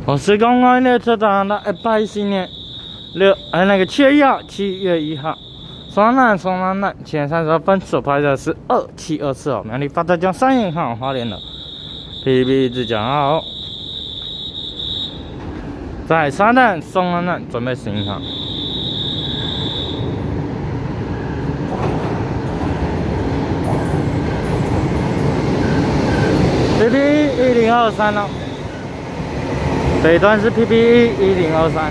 我是公安列车长的180年7月1号，双南前30分所拍的是2724号，苗栗发车江3银行花莲的 PB 自强号，在沙旦松安南准备10银行。 PP 1023哦，北端是 PP 1023。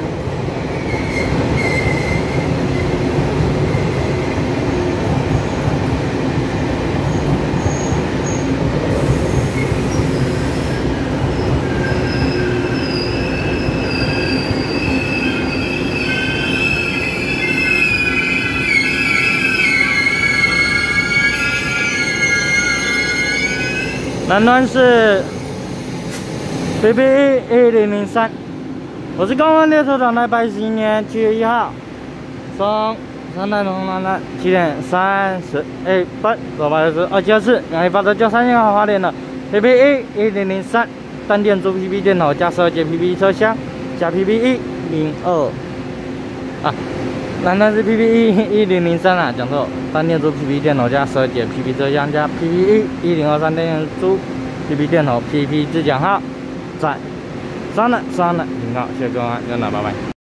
南端是 PP 1003，我是公安列车长的181年7月1号，从沙旦松安南7点31分，所拍的是2724，苗栗发车江3银行花莲的 PP 1003，单电阻 PP 电头加12节 PP 车厢加 PP 102啊。 南端是 PP 1003啊，讲错，单电阻 PP 电头加12节 PP 车厢加 PP 1023单电阻 PP 电头 PP 自强号，在沙南停靠，谢谢各位，再见，拜拜。